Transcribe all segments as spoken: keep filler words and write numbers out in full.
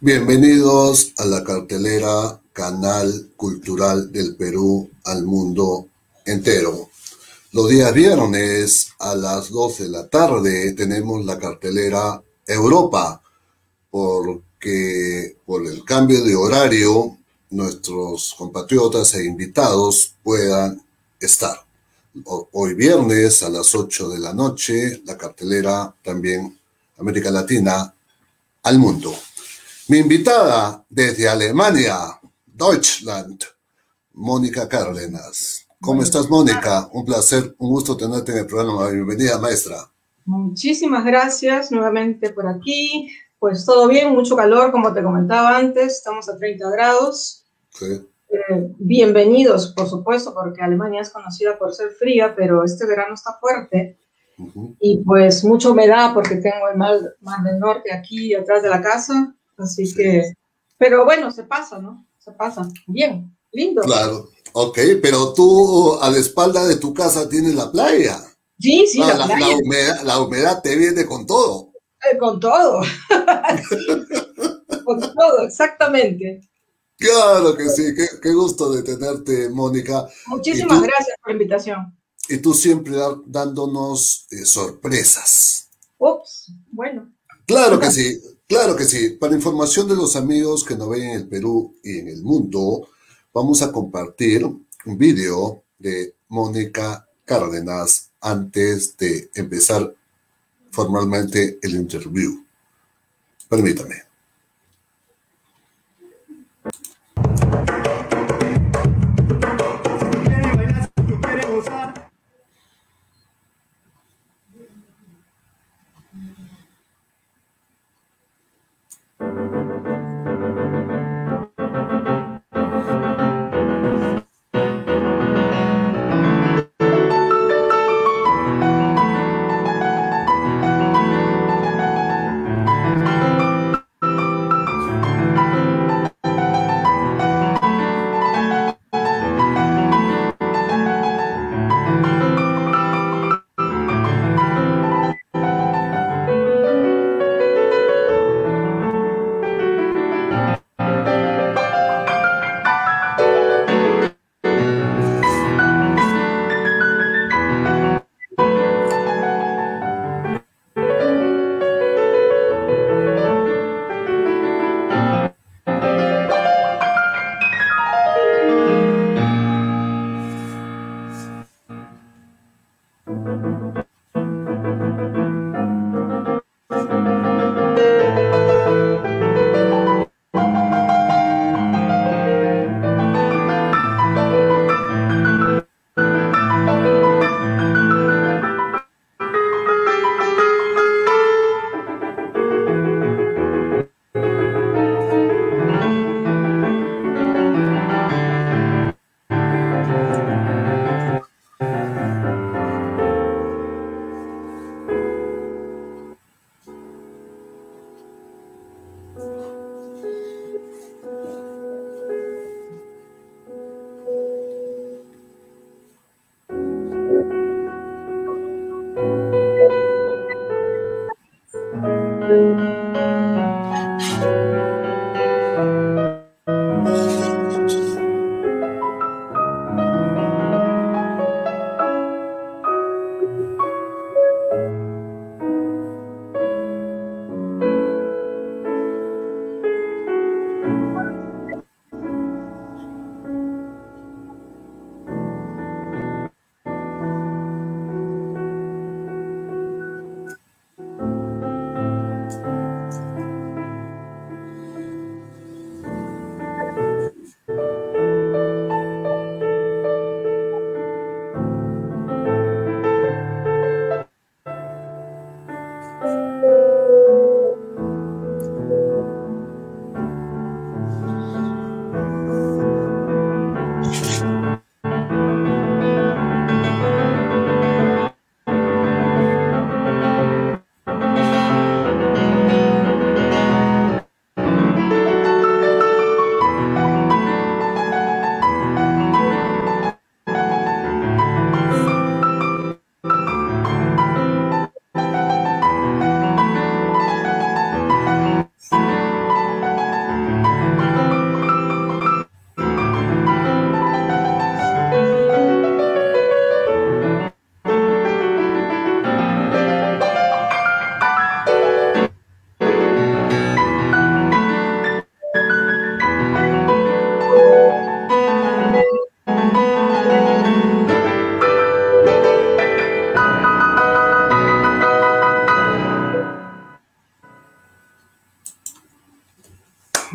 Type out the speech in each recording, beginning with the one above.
Bienvenidos a la cartelera Canal Cultural del Perú al mundo entero. Los días viernes a las dos de la tarde tenemos la cartelera Europa, porque por el cambio de horario nuestros compatriotas e invitados puedan estar. Hoy viernes a las ocho de la noche, la cartelera también América Latina al mundo. Mi invitada desde Alemania, Deutschland, Mónica Cárdenas. ¿Cómo estás, Mónica? Un placer, un gusto tenerte en el programa. Bienvenida, maestra. Muchísimas gracias nuevamente por aquí. Pues todo bien, mucho calor, como te comentaba antes, estamos a treinta grados. Sí. Eh, bienvenidos, por supuesto, porque Alemania es conocida por ser fría, pero este verano está fuerte. Uh-huh. Y pues mucha humedad porque tengo el mar, mar del norte aquí atrás de la casa. Así sí. que, pero bueno, se pasa, ¿no? Se pasa. Bien, lindo. Claro, ok, pero tú a la espalda de tu casa tienes la playa. Sí, sí, la, la, la, playa. La humedad, la humedad te viene con todo. Eh, con todo. Con todo, exactamente. Claro que sí, qué, qué gusto de tenerte, Mónica. Muchísimas tú, gracias por la invitación. Y tú siempre da, dándonos eh, sorpresas. Ups, bueno. Claro que sí, claro que sí. Para información de los amigos que nos ven en el Perú y en el mundo, vamos a compartir un video de Mónica Cárdenas antes de empezar formalmente el interview. Permítame.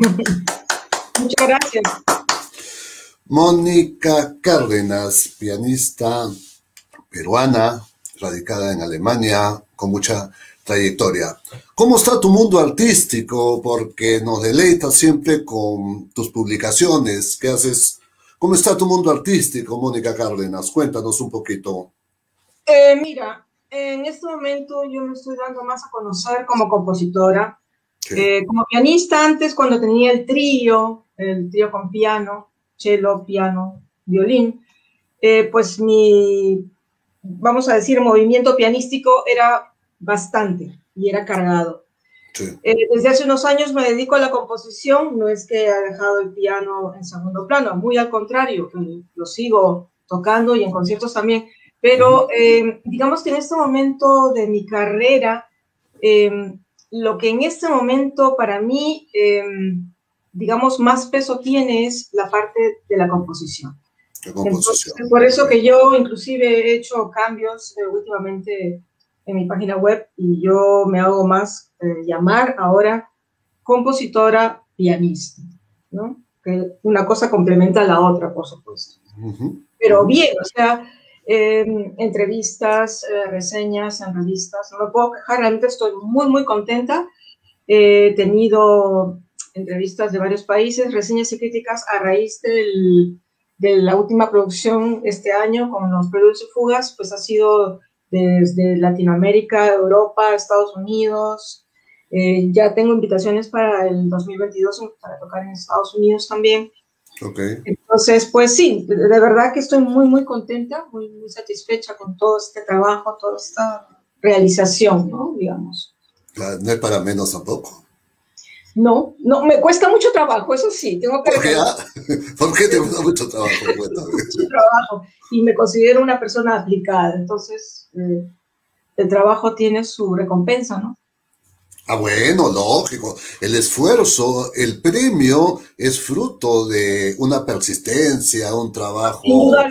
Muchas gracias. Mónica Cárdenas, pianista peruana, radicada en Alemania, con mucha trayectoria. ¿Cómo está tu mundo artístico? Porque nos deleitas siempre con tus publicaciones. ¿Qué haces? ¿Cómo está tu mundo artístico, Mónica Cárdenas? Cuéntanos un poquito. Eh, mira, en este momento yo me estoy dando más a conocer como compositora. Sí. Eh, como pianista antes, cuando tenía el trío, el trío con piano, cello, piano, violín, eh, pues mi, vamos a decir, movimiento pianístico era bastante y era cargado. Sí. Eh, desde hace unos años me dedico a la composición, no es que he dejado el piano en segundo plano, muy al contrario, lo sigo tocando y en conciertos también, pero eh, digamos que en este momento de mi carrera, eh, lo que en este momento para mí, eh, digamos, más peso tiene es la parte de la composición. La composición. Entonces, por eso que yo inclusive he hecho cambios eh, últimamente en mi página web y yo me hago más eh, llamar ahora compositora pianista, ¿no? Que una cosa complementa a la otra, por supuesto. Uh-huh. Pero bien, o sea, eh, entrevistas, eh, reseñas en revistas, no me puedo quejar, realmente estoy muy, muy contenta. Eh, he tenido entrevistas de varios países, reseñas y críticas a raíz del, de la última producción este año con los Preludios y Fugas, pues ha sido desde Latinoamérica, Europa, Estados Unidos. Eh, ya tengo invitaciones para el dos mil veintidós para tocar en Estados Unidos también. Okay. Entonces, pues sí, de, de verdad que estoy muy, muy contenta, muy, muy satisfecha con todo este trabajo, toda esta realización, ¿no? Digamos. Claro, no es para menos tampoco. No, no, me cuesta mucho trabajo, eso sí, tengo que... ¿Por qué? Ah? ¿Por qué te cuesta mucho trabajo? Mucho trabajo, y me considero una persona aplicada, entonces eh, el trabajo tiene su recompensa, ¿no? Ah, bueno, lógico. El esfuerzo, el premio es fruto de una persistencia, un trabajo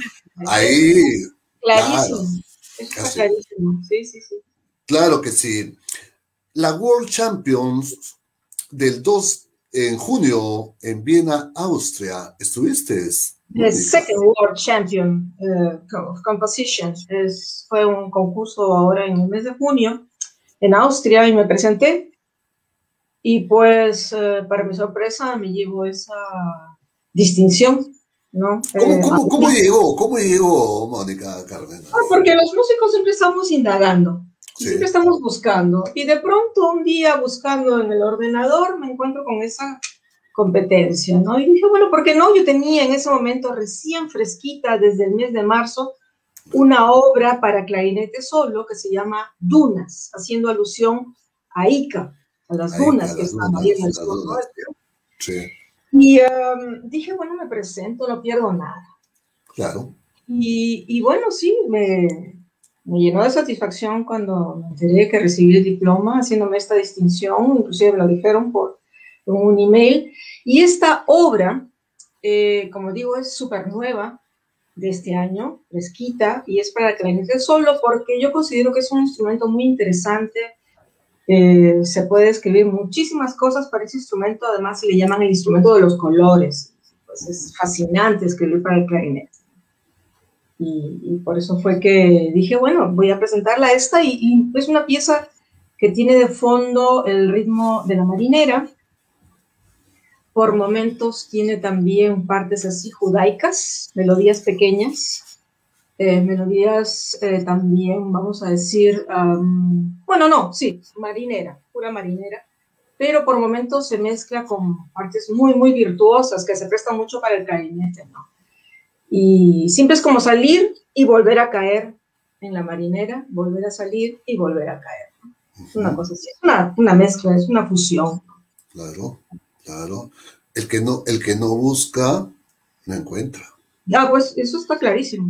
ahí. Clarísimo. Claro, eso está clarísimo. Sí, sí, sí. Claro que sí. La World Champions del dos en junio en Viena, Austria, ¿estuviste? The second World Champion uh, of Composition. Es, fue un concurso ahora en el mes de junio en Austria y me presenté. Y pues, eh, para mi sorpresa, me llevo esa distinción, ¿no? ¿Cómo, eh, cómo, ¿cómo llegó? ¿Cómo llegó, Mónica Cárdenas? Ah, porque los músicos siempre estamos indagando, sí. Siempre estamos buscando. Y de pronto, un día, buscando en el ordenador, me encuentro con esa competencia, ¿no? Y dije, bueno, ¿por qué no? Yo tenía en ese momento, recién fresquita, desde el mes de marzo, una obra para clarinete solo que se llama Dunas, haciendo alusión a Ica, a las ahí, dunas a que las están dunas, ahí en el sur, ¿no? Sí. Y um, dije, bueno, me presento, no pierdo nada. Claro. Y, y bueno, sí, me, me llenó de satisfacción cuando me enteré que recibí el diploma haciéndome esta distinción, inclusive me lo dijeron por, por un email. Y esta obra, eh, como digo, es súper nueva de este año, fresquita, y es para clarinete solo porque yo considero que es un instrumento muy interesante. Eh, se puede escribir muchísimas cosas para ese instrumento, además le llaman el instrumento de los colores. Pues es fascinante escribir para el clarinete. Y, y por eso fue que dije, bueno, voy a presentarla esta, y, y es una pieza que tiene de fondo el ritmo de la marinera. Por momentos tiene también partes así judaicas, melodías pequeñas. Eh, melodías eh, también, vamos a decir, um, bueno, no, sí, marinera, pura marinera, pero por momentos se mezcla con partes muy, muy virtuosas que se prestan mucho para el clarinete, ¿no? Y siempre es como salir y volver a caer en la marinera, volver a salir y volver a caer, ¿no? Uh-huh. Es una cosa así, es una, una mezcla, es una fusión. Claro, claro. El que no, el que no busca, no encuentra. Ah, pues eso está clarísimo.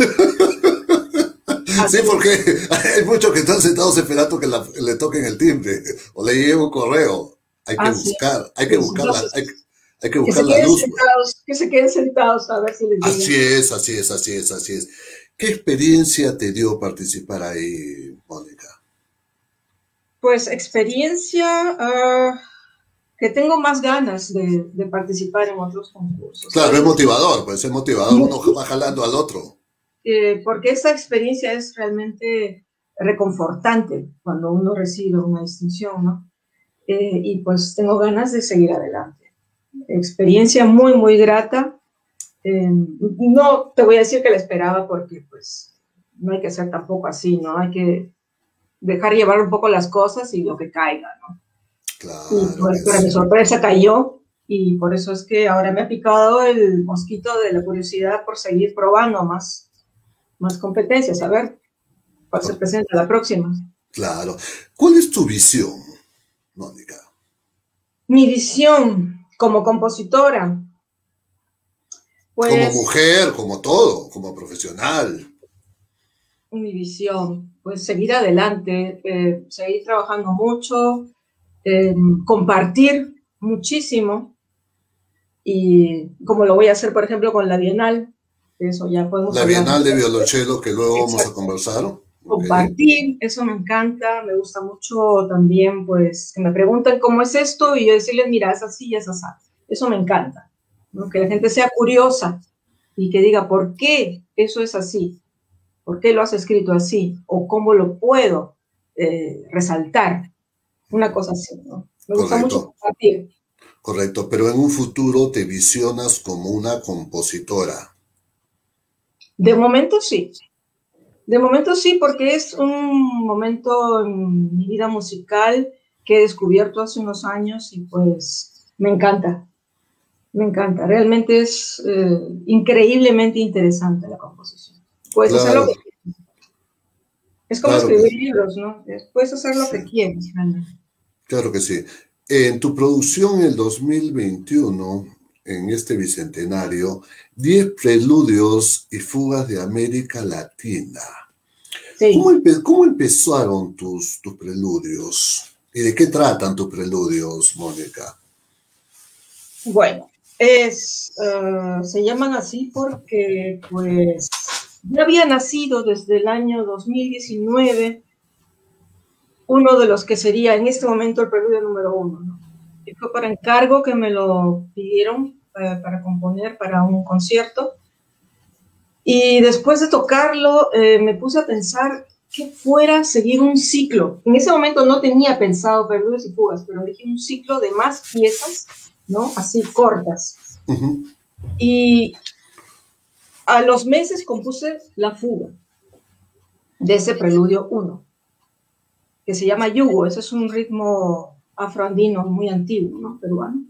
Sí, porque hay muchos que están sentados esperando que la, le toquen el timbre o le llegue un correo. Hay que ah, buscar, sí. hay que buscar la, hay, hay que buscar que la luz. Sentados, que se queden sentados a ver si les llega. Así es, así es, así es, así es. ¿Qué experiencia te dio participar ahí, Mónica? Pues experiencia, uh, que tengo más ganas de, de participar en otros concursos. Claro, es motivador, pues es motivador, uno va jalando al otro. Eh, porque esta experiencia es realmente reconfortante cuando uno recibe una distinción, ¿no? Eh, y pues tengo ganas de seguir adelante. Experiencia muy, muy grata. Eh, no te voy a decir que la esperaba porque pues no hay que ser tampoco así, ¿no? Hay que dejar llevar un poco las cosas y lo que caiga, ¿no? Claro. Y pues, para mi sorpresa cayó y por eso es que ahora me ha picado el mosquito de la curiosidad por seguir probando más, más competencias, a ver cuál se presenta la próxima. Claro. ¿Cuál es tu visión, Mónica? Mi visión como compositora. Pues, como mujer, como todo, como profesional. Mi visión, pues seguir adelante, eh, seguir trabajando mucho, eh, compartir muchísimo, y como lo voy a hacer, por ejemplo, con la Bienal, eso ya podemos La hablar. Bienal de Violonchelo, que luego Exacto. vamos a conversar. Compartir, okay. Eso me encanta, me gusta mucho también, pues, que me preguntan cómo es esto, y yo decirles, mira, es así, es así. Eso me encanta, ¿no? Que la gente sea curiosa y que diga, ¿por qué eso es así? ¿Por qué lo has escrito así? ¿O cómo lo puedo eh, resaltar? Una cosa así, ¿no? Me gusta Correcto. mucho compartir. Correcto, pero en un futuro te visionas como una compositora. De momento sí. De momento sí, porque es un momento en mi vida musical que he descubierto hace unos años y pues me encanta. Me encanta. Realmente es eh, increíblemente interesante la composición. Puedes claro. hacer lo que quieras. Es como claro escribir libros, ¿no? Puedes hacer lo sí. que quieras, realmente. Claro que sí. En tu producción en el dos mil veintiuno, en este bicentenario, diez preludios y fugas de América Latina. Sí. ¿Cómo, empe ¿Cómo empezaron tus, tus preludios? ¿Y de qué tratan tus preludios, Mónica? Bueno, es, uh, se llaman así porque, pues, ya había nacido desde el año dos mil diecinueve uno de los que sería en este momento el preludio número uno, ¿no? Y fue para encargo que me lo pidieron para, para componer para un concierto. Y después de tocarlo, eh, me puse a pensar que fuera seguir un ciclo. En ese momento no tenía pensado preludios y fugas, pero dije un ciclo de más piezas, ¿no? Así cortas. Uh-huh. Y a los meses compuse la fuga de ese preludio uno, que se llama yugo. Ese es un ritmo afroandino muy antiguo, ¿no? Peruano.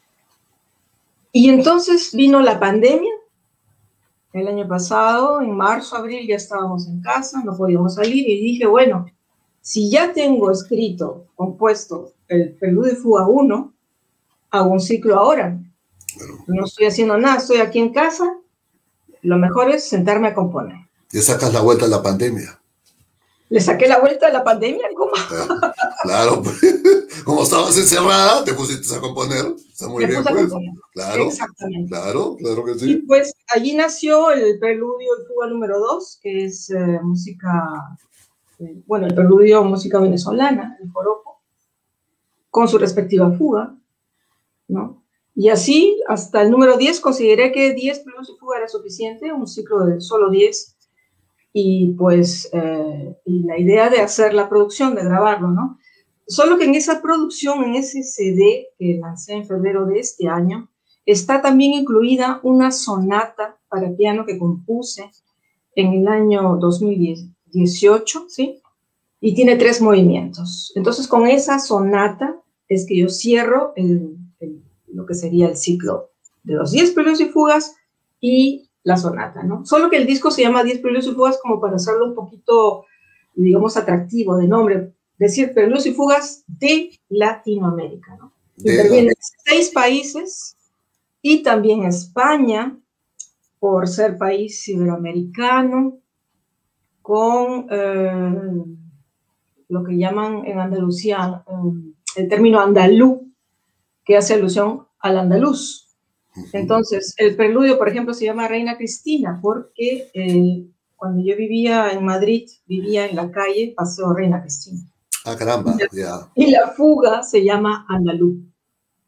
Y entonces vino la pandemia. El año pasado, en marzo, abril, ya estábamos en casa, no podíamos salir, y dije, bueno, si ya tengo escrito, compuesto el preludio y fuga uno, hago un ciclo ahora. No estoy haciendo nada, estoy aquí en casa, lo mejor es sentarme a componer. ¿Le sacas la vuelta a la pandemia? ¿Le saqué la vuelta a la pandemia? ¿Cómo? Claro, claro, como estabas encerrada, te pusiste a componer. Está muy Me bien, puse pues. A componer. Claro, exactamente. Claro, claro que sí. Y pues allí nació el preludio y fuga número dos, que es eh, música, eh, bueno, el preludio música venezolana, el joropo, con su respectiva fuga, ¿no? Y así, hasta el número diez, consideré que diez preludios y fuga era suficiente, un ciclo de solo diez. Y pues eh, y la idea de hacer la producción, de grabarlo, ¿no? Solo que en esa producción, en ese C D que lancé en febrero de este año, está también incluida una sonata para piano que compuse en el año dos mil dieciocho, ¿sí? Y tiene tres movimientos. Entonces, con esa sonata es que yo cierro el, el, lo que sería el ciclo de los diez preludios y fugas y la sonata, ¿no? Solo que el disco se llama diez preludios y fugas como para hacerlo un poquito, digamos, atractivo de nombre. Decir preludios y fugas de Latinoamérica, ¿no? Intervienen seis países y también España, por ser país iberoamericano, con eh, lo que llaman en Andalucía eh, el término andalú, que hace alusión al andaluz. Entonces, el preludio, por ejemplo, se llama Reina Cristina, porque eh, cuando yo vivía en Madrid, vivía en la calle Paseo Reina Cristina. Ah, caramba, ya. Yeah. Y la fuga se llama Andalú.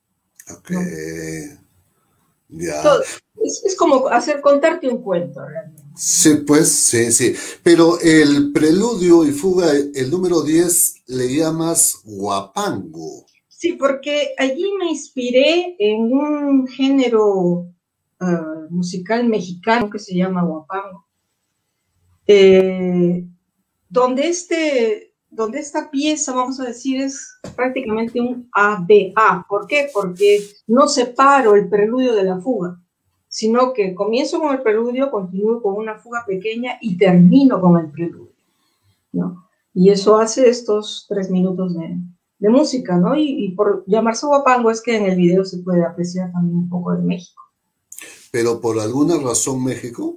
Ok, ¿no? ya. Todo, es, es como hacer, contarte un cuento realmente. Sí, pues, sí, sí. Pero el preludio y fuga, el número diez, le llamas guapango. Sí, porque allí me inspiré en un género uh, musical mexicano que se llama guapango, eh, donde, este, donde esta pieza, vamos a decir, es prácticamente un A B A. ¿Por qué? Porque no separo el preludio de la fuga, sino que comienzo con el preludio, continúo con una fuga pequeña y termino con el preludio, ¿no? Y eso hace estos tres minutos de, de música, ¿no? Y, y por llamarse guapango es que en el video se puede apreciar también un poco de México. Pero por alguna razón México.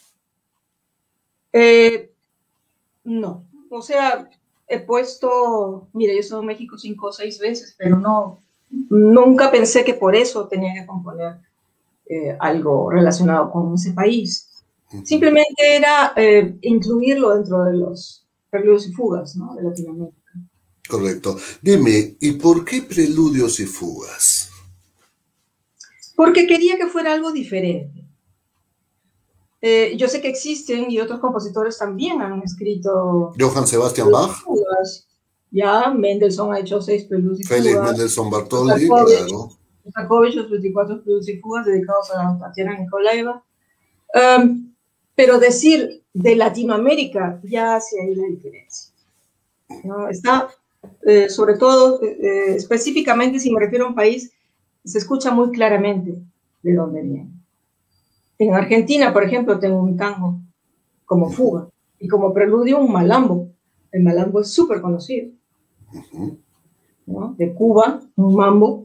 Eh, no, o sea, he puesto, mira, yo he estado en México cinco o seis veces, pero no, nunca pensé que por eso tenía que componer eh, algo relacionado con ese país. Uh-huh. Simplemente era eh, incluirlo dentro de los preludios y fugas, ¿no? De Latinoamérica. Correcto. Dime, ¿y por qué preludios y fugas? Porque quería que fuera algo diferente. Eh, yo sé que existen y otros compositores también han escrito. Johann Sebastian Bach. Fugas. Ya, Mendelssohn ha hecho seis preludios y fugas. Félix Mendelssohn Bartholdy, claro. Shostakovich, los veinticuatro preludios y fugas dedicados a Tatiana Nikolaeva. Um, pero decir de Latinoamérica ya hace ahí la diferencia, ¿no? Está, eh, sobre todo, eh, específicamente si me refiero a un país, se escucha muy claramente de dónde viene. En Argentina, por ejemplo, tengo un tango como fuga y como preludio un malambo. El malambo es súper conocido, ¿no? De Cuba, un mambo,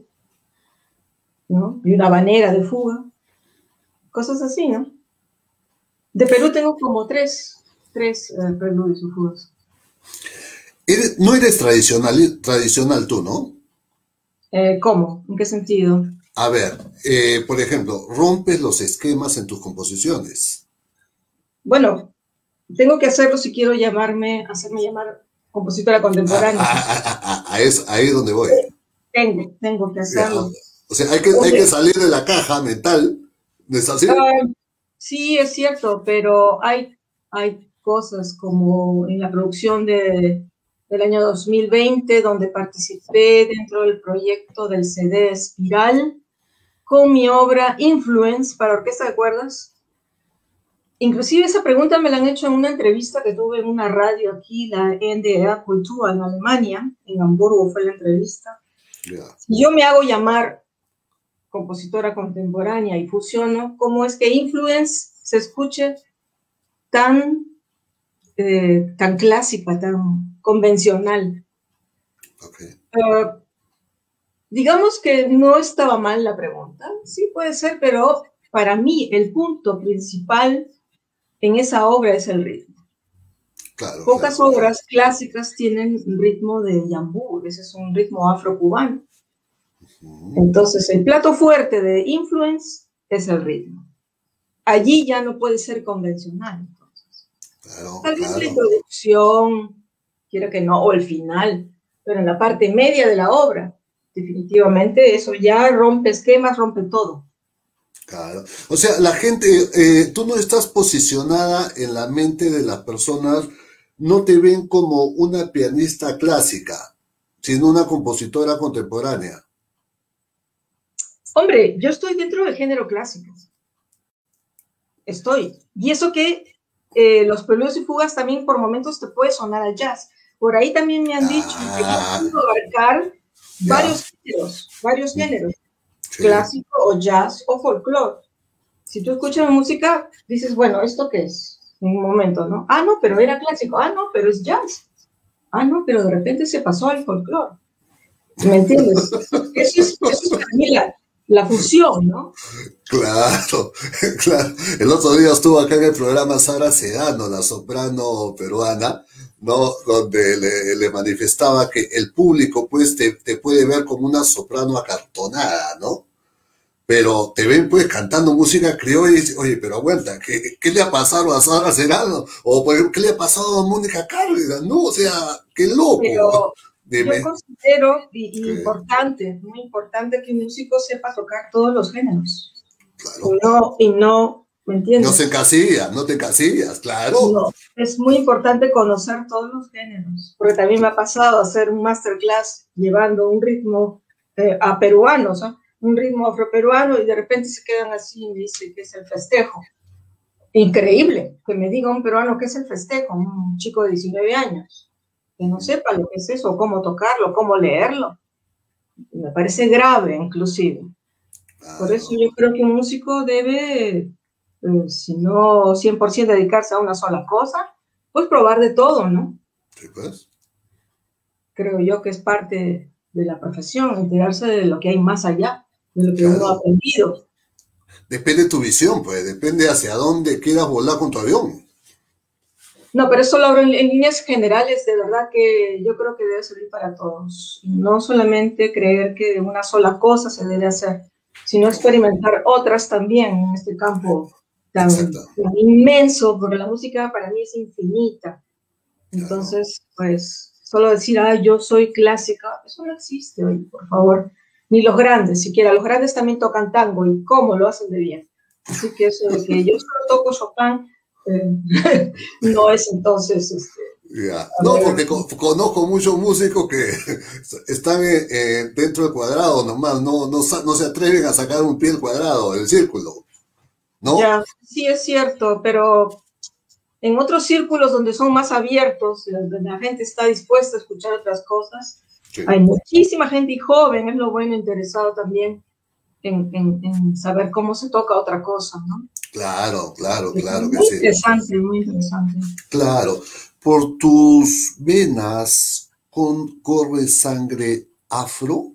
¿no? Y una habanera de fuga, cosas así, ¿no? De Perú tengo como tres, tres eh, preludios y fugas. Eres, no eres tradicional, tradicional tú, ¿no? Eh, ¿Cómo? ¿En qué sentido? A ver, eh, por ejemplo, rompes los esquemas en tus composiciones. Bueno, tengo que hacerlo si quiero llamarme, hacerme llamar compositora contemporánea. Ah, ah, ah, ah, ah, es ahí donde voy. Tengo, tengo que hacerlo. O sea, hay que, hay que salir de la caja mental. ¿No es así? Uh, sí, es cierto, pero hay, hay cosas como en la producción de, del año dos mil veinte, donde participé dentro del proyecto del C D Espiral con mi obra Influence para orquesta de cuerdas. Inclusive esa pregunta me la han hecho en una entrevista que tuve en una radio aquí, la N D R Kultur en Alemania, en Hamburgo fue la entrevista. Yeah. Si yo me hago llamar compositora contemporánea y fusiono, ¿cómo es que Influence se escuche tan, eh, tan clásica, tan convencional? Okay. Uh, digamos que no estaba mal la pregunta, sí puede ser, pero para mí el punto principal en esa obra es el ritmo. Claro, Pocas claro, obras claro. clásicas tienen un ritmo de yambú, ese es un ritmo afro-cubano. Entonces, el plato fuerte de Influence es el ritmo. Allí ya no puede ser convencional. Entonces. Claro, Tal vez claro. la introducción, quiero que no, o el final, pero en la parte media de la obra, definitivamente eso ya rompe esquemas, rompe todo. Claro. O sea, la gente, eh, tú no estás posicionada en la mente de las personas, no te ven como una pianista clásica, sino una compositora contemporánea. Hombre, yo estoy dentro del género clásico. Estoy. Y eso que eh, los preludios y fugas también por momentos te puede sonar al jazz. Por ahí también me han ah, dicho que yo puedo abarcar yeah. varios géneros, varios géneros. Sí. Clásico o jazz o folclore. Si tú escuchas música, dices, bueno, ¿esto qué es? En un momento, ¿no? Ah, no, pero era clásico. Ah, no, pero es jazz. Ah, no, pero de repente se pasó al folclore. ¿Me entiendes? Eso es, eso es para mí la, la fusión, ¿no? Claro, claro. El otro día estuvo acá en el programa Sara Sedano, la soprano peruana, ¿no? Donde le, le manifestaba que el público, pues, te, te puede ver como una soprano acartonada, ¿no? Pero te ven, pues, cantando música criolla y dices, oye, pero aguanta, ¿qué, qué le ha pasado a Sara Sedano? O, ¿qué le ha pasado a Mónica Cárdenas? No, o sea, qué loco. Pero, Dime. Yo considero y, y Que, importante, muy importante que un músico sepa tocar todos los géneros. claro. Y no, y no, ¿me No se entiendes? encasillas, no te encasillas, claro. No, es muy importante conocer todos los géneros, porque también me ha pasado hacer un masterclass llevando un ritmo eh, a peruanos, ¿no? Un ritmo afroperuano y de repente se quedan así y me dicen que es el festejo. Increíble que me diga un peruano qué es el festejo, un chico de diecinueve años, que no sepa lo que es eso, cómo tocarlo, cómo leerlo. Me parece grave, inclusive. Por eso Claro. yo creo que un músico debe, eh, si no cien por ciento dedicarse a una sola cosa, pues probar de todo, ¿no? Sí, pues. Creo yo que es parte de la profesión, enterarse de lo que hay más allá, de lo que uno ha Claro. aprendido. Depende de tu visión, pues. Depende hacia dónde quieras volar con tu avión. No, pero eso lo hablo en, en líneas generales, de verdad que yo creo que debe servir para todos. No solamente creer que una sola cosa se debe hacer, sino experimentar otras también en este campo Exacto. tan, tan inmenso, porque la música para mí es infinita. Claro. Entonces, pues, solo decir, ah, yo soy clásica, eso no existe hoy, por favor. Ni los grandes, siquiera. Los grandes también tocan tango y cómo lo hacen de bien. Así que eso de que yo solo toco Chopin, eh, no es entonces, este, Ya. a No, ver, porque co conozco muchos músicos que están eh, eh, dentro del cuadrado nomás, no, no, no se atreven a sacar un pie del cuadrado, del círculo, ¿no? ya, sí es cierto, pero en otros círculos donde son más abiertos, donde la gente está dispuesta a escuchar otras cosas, Sí. hay muchísima gente y joven, es lo bueno, interesado también en, en, en saber cómo se toca otra cosa, ¿no? Claro, claro, Es claro que muy sí. interesante, muy interesante. Claro. ¿Por tus venas con, corre sangre afro?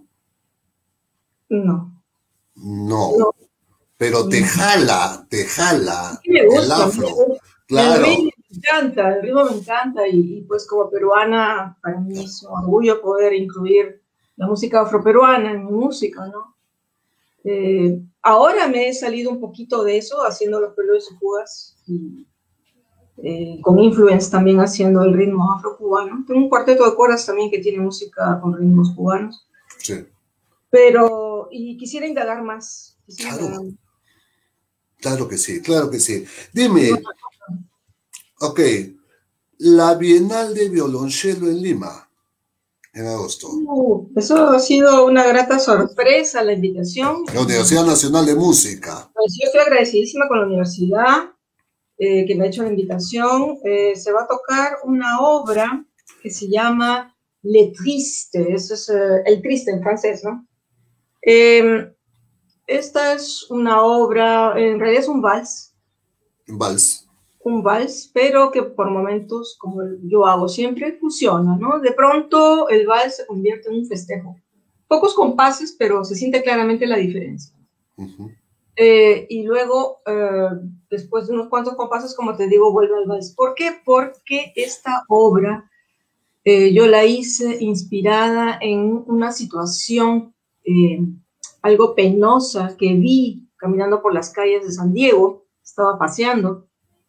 No, No, no, pero te no. jala, te jala Sí me el gusta, afro. el ritmo Claro, me encanta, el ritmo me encanta y, y pues como peruana, para mí es un orgullo poder incluir la música afroperuana en mi música, ¿no? Eh, ahora me he salido un poquito de eso, haciendo los preludios y fugas, y eh, con influence también haciendo el ritmo afro-cubano. Tengo un cuarteto de cuerdas también que tiene música con ritmos cubanos, sí, pero, y quisiera indagar más, quisiera indagar claro, más. claro que sí, claro que sí. Y Dime, bueno, ok, la Bienal de Violonchelo en Lima, en agosto. uh, eso ha sido una grata sorpresa, la invitación. La Universidad Nacional de Música. Pues yo estoy agradecidísima con la universidad eh, que me ha hecho la invitación. Eh, se va a tocar una obra que se llama Le Triste, eso es eh, el triste en francés, ¿no? Eh, esta es una obra, en realidad es un vals, Vals. un vals, pero que por momentos, como yo hago siempre, funciona, ¿no? De pronto el vals se convierte en un festejo. Pocos compases, pero se siente claramente la diferencia. Uh-huh. Eh, y luego, eh, después de unos cuantos compases, como te digo, vuelve al vals. ¿Por qué? Porque esta obra eh, yo la hice inspirada en una situación eh, algo penosa que vi caminando por las calles de San Diego. Estaba paseando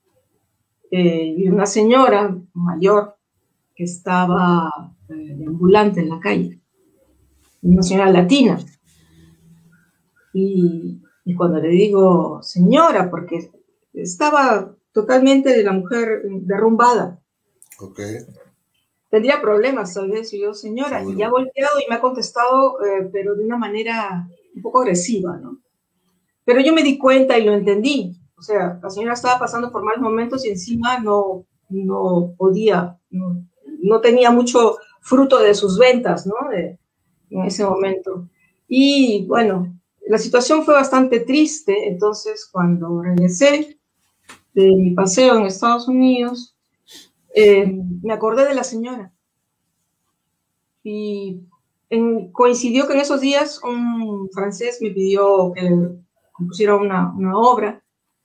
eh, y una señora mayor que estaba eh, ambulante en la calle, una señora latina. Y, y cuando le digo señora, porque estaba totalmente de la mujer derrumbada, Ok, tendría problemas tal vez, y yo señora, y ya ha seguro. volteado y me ha contestado, eh, pero de una manera un poco agresiva, ¿no? Pero yo me di cuenta y lo entendí. O sea, la señora estaba pasando por malos momentos y encima no, no podía, no, no tenía mucho fruto de sus ventas, ¿no? De, en ese momento. Y bueno, la situación fue bastante triste, entonces cuando regresé de mi paseo en Estados Unidos, eh, me acordé de la señora y en, coincidió que en esos días un francés me pidió que compusiera una, una obra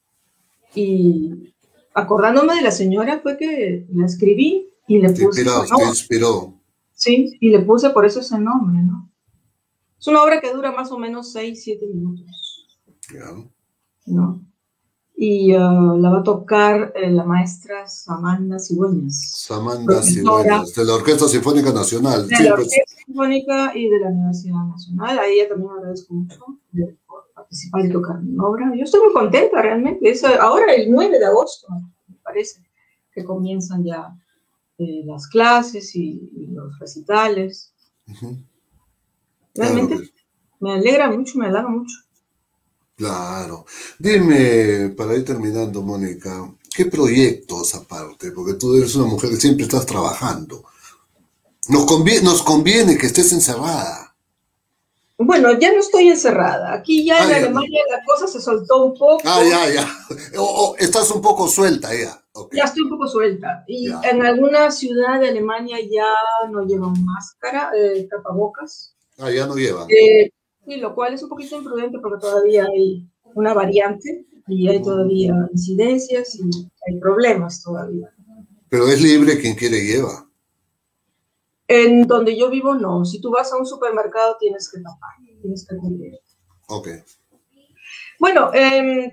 y acordándome de la señora fue que la escribí y le Te puse ese inspiró, te nombre, inspiró. sí, y le puse por eso ese nombre, ¿no? Es una obra que dura más o menos seis, siete minutos, Ya. ¿no? y uh, la va a tocar eh, la maestra Samantha Cigüeñas. Samantha Cigüeñas, de la Orquesta Sinfónica Nacional. De Sí, la pues. Orquesta Sinfónica y de la Universidad Nacional. A ella también agradezco mucho por participar y tocar mi obra. Yo estoy muy contenta realmente. Es ahora el nueve de agosto, me parece, que comienzan ya eh, las clases y, y los recitales. Uh-huh. Realmente claro que... me alegra mucho, me halaga mucho. Claro. Dime, para ir terminando, Mónica, ¿qué proyectos aparte? Porque tú eres una mujer que siempre estás trabajando. Nos conviene, nos conviene que estés encerrada. Bueno, ya no estoy encerrada. Aquí ya ah, en ya, Alemania no. La cosa se soltó un poco. Ah, ya, ya. O, o estás un poco suelta ya. Okay. Ya estoy un poco suelta. Y ya. En alguna ciudad de Alemania ya no llevan máscara, eh, tapabocas. Ah, ya no llevan. Eh, sí, lo cual es un poquito imprudente porque todavía hay una variante y hay todavía incidencias y hay problemas todavía. Pero es libre quien quiere lleva. En donde yo vivo, no. Si tú vas a un supermercado, tienes que tapar, tienes que cubrir. Ok. Bueno, eh,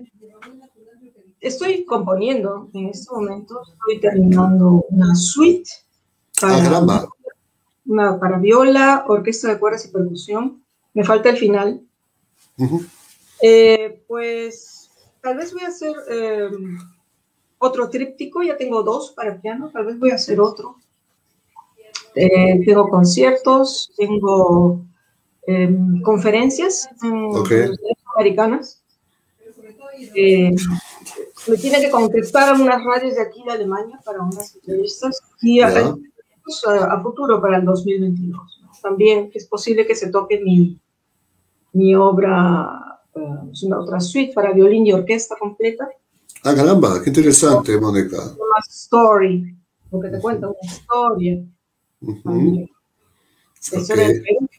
estoy componiendo en este momento, estoy terminando una suite para, ah, caramba. Una, para viola, orquesta de cuerdas y percusión. Me falta el final. Uh-huh. eh, pues tal vez voy a hacer eh, otro tríptico, ya tengo dos para piano, tal vez voy a hacer otro. Eh, tengo conciertos, tengo eh, conferencias en okay. americanas. Eh, me tiene que contestar a unas radios de aquí de Alemania para unas entrevistas y a, a, a futuro para el dos mil veintidós. ¿No? También es posible que se toque mi, mi obra, uh, es una otra suite para violín y orquesta completa. Ah, caramba, qué interesante, Mónica. Una story, porque te uh-huh. cuenta una historia. Uh-huh. Okay.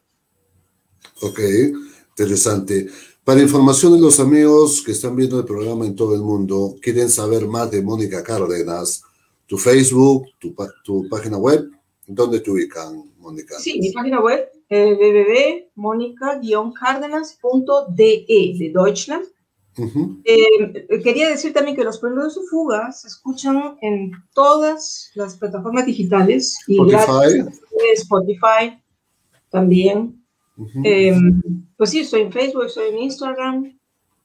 ok, interesante. Para información de los amigos que están viendo el programa en todo el mundo, quieren saber más de Mónica Cárdenas, tu Facebook, tu, tu página web, ¿dónde te ubican, Mónica? Sí, mi página web, eh, w w w punto mónica guion cárdenas punto d e, de Deutschland. Uh-huh. Eh, quería decir también que los preludios y fugas se escuchan en todas las plataformas digitales. Y Spotify. Gratis, Spotify también. Uh-huh. Eh, pues sí, estoy en Facebook, estoy en Instagram.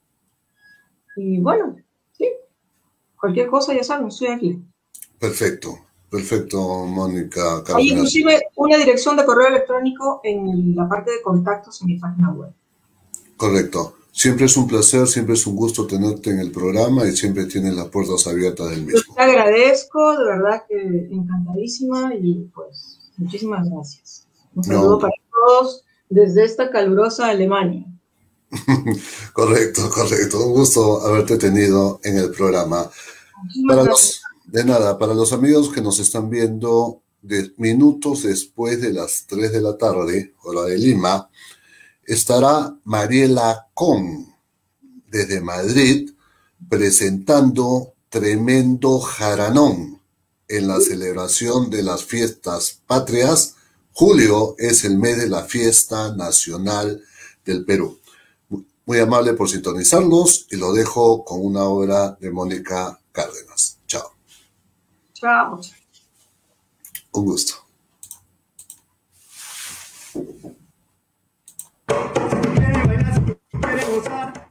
Y bueno, sí, cualquier cosa ya saben, estoy aquí. Perfecto, perfecto, Mónica Cárdenas. Hay inclusive una dirección de correo electrónico en la parte de contactos en mi página web. Correcto. Siempre es un placer, siempre es un gusto tenerte en el programa y siempre tienes las puertas abiertas del mismo. Yo te agradezco, de verdad que encantadísima y pues muchísimas gracias. Un saludo no. para todos desde esta calurosa Alemania. Correcto, correcto. Un gusto haberte tenido en el programa. Para los, de nada, para los amigos que nos están viendo de minutos después de las tres de la tarde, hora de Lima, estará Mariela Con desde Madrid presentando Tremendo Jaranón en la celebración de las fiestas patrias. Julio es el mes de la fiesta nacional del Perú. Muy amable por sintonizarnos y lo dejo con una obra de Mónica Cárdenas. Chao. Chao. Un gusto. Quiere bailar, quiere gozar.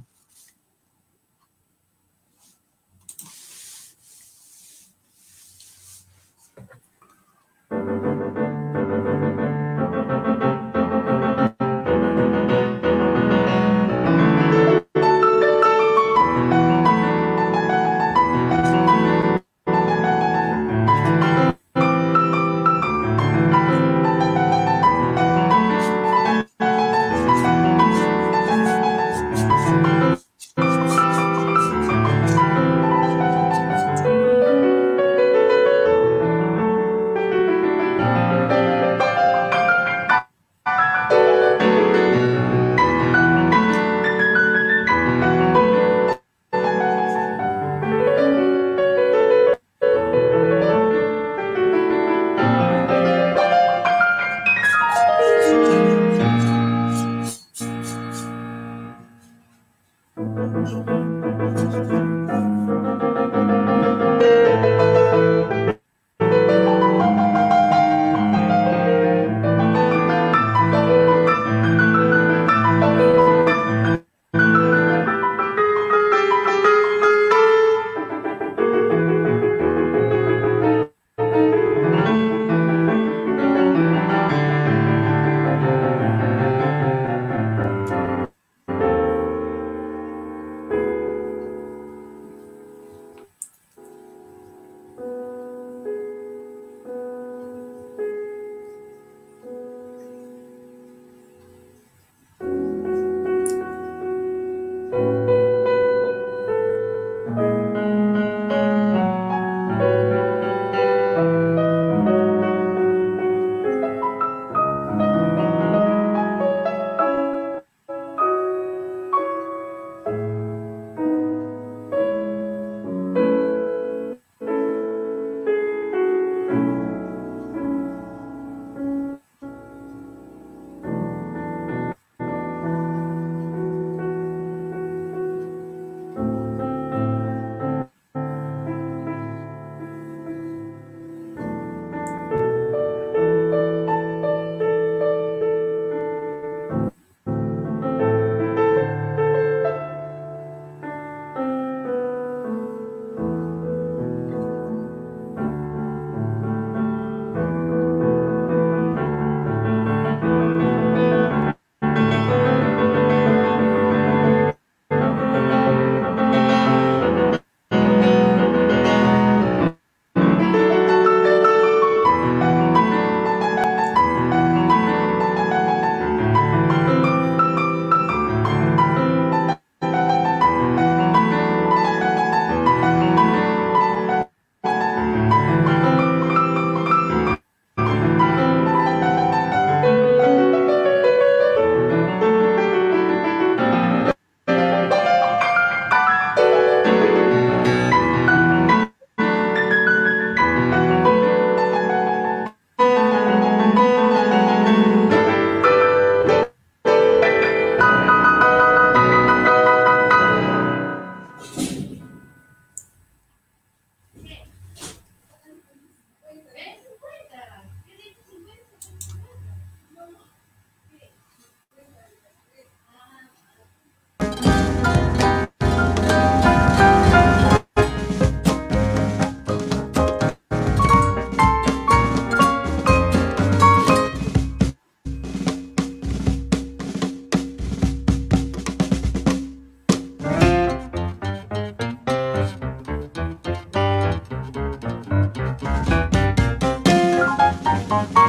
Thank